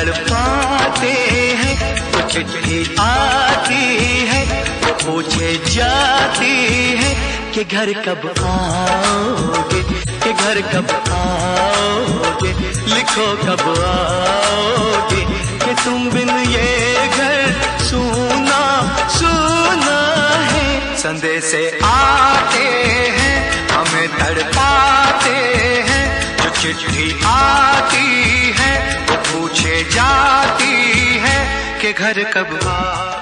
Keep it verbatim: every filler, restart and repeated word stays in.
तड़पाते हैं तो चिट्ठी आती है, तो पूछे जाती है कि घर कब आओगे, कि घर कब आओगे, लिखो कब आओगे, कि तुम बिन ये घर सूना सूना है। संदेश आते हैं हमें तड़पाते हैं, जो चिट्ठी आती है वो पूछे जाती है कि घर कब आ